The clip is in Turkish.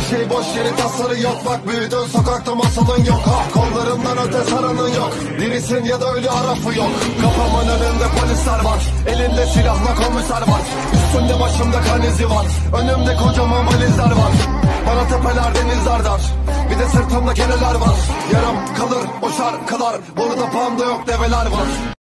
şey boş yeri tasarı yok. Bak büyüdün sokakta masalın yok. Ha, kollarından öte saranın yok. Dirisin ya da ölü harafı yok. Kafamın önünde polisler var, elinde silahla komiser var. Üstümde başımda kan izi var, önümde kocaman valizler var. Bana tepeler denizler dar, bir de sırtımda keneler var. Yarım kalır o şarkılar, burada panda yok develer var.